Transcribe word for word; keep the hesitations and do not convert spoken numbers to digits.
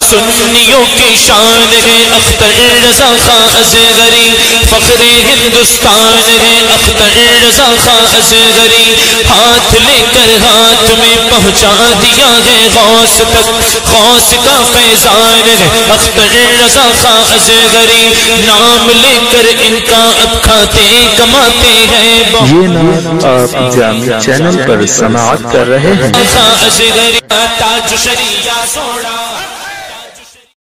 सुन्नियों की शान है अख्तर रज़ा खां असगरी, फख्रे हिंदुस्तान है अख्तर रज़ा खां असगरी। हाथ लेकर हाथ में पहुंचा दिया है गौस तक, गौस का फैजान है अख्तर रज़ा खां असगरी। नाम लेकर इनका अब खाते कमाते हैं। ये नाम आप जामी चैनल पर समाअत कर रहे हैं। असगरी ताज शरिया सोड़ा।